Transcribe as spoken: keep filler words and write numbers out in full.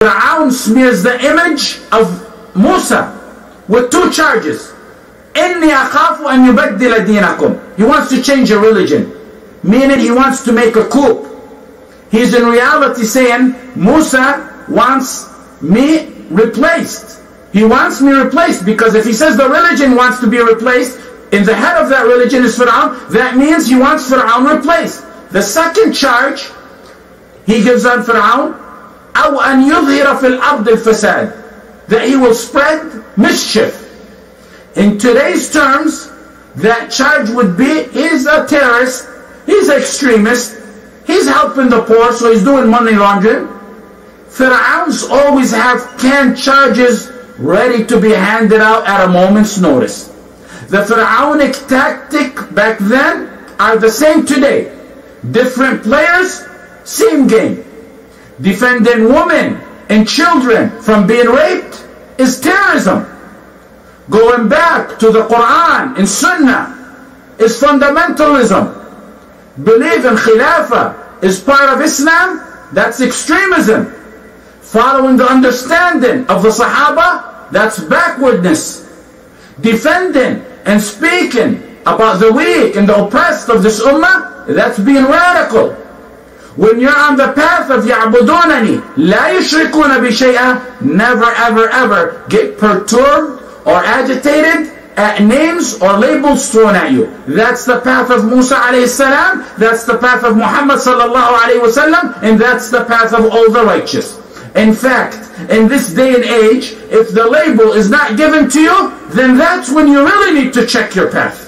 Fir'aun smears the image of Musa with two charges. إِنِّي أَخَافُ أَنْ يُبَدِّلَ دِينَكُمْ. He wants to change your religion, meaning he wants to make a coup. He's in reality saying, Musa wants me replaced. He wants me replaced, because if he says the religion wants to be replaced, in the head of that religion is Fir'aun, that means he wants Fir'aun replaced. The second charge he gives on Fir'aun, أَوْ أَنْ يُظْهِرَ فِي الْأَرْضِ الْفَسَادِ, that he will spread mischief. In today's terms, that charge would be, he's a terrorist, he's an extremist, he's helping the poor, so he's doing money laundering. Fir'auns always have canned charges ready to be handed out at a moment's notice. The Fir'aunic tactic back then are the same today. Different players, same game. Defending women and children from being raped is terrorism. Going back to the Quran and Sunnah is fundamentalism. Believe in Khilafah is part of Islam, that's extremism. Following the understanding of the Sahaba, that's backwardness. Defending and speaking about the weak and the oppressed of this ummah, that's being radical. When you're on the path of يَعْبُدُونَنِي لَا يُشْرِكُونَ بِشَيْئًا, never ever ever get perturbed or agitated at names or labels thrown at you. That's the path of Musa alayhi salam, that's the path of Muhammad sallallahu alayhi wa sallam, and that's the path of all the righteous. In fact, in this day and age, if the label is not given to you, then that's when you really need to check your path.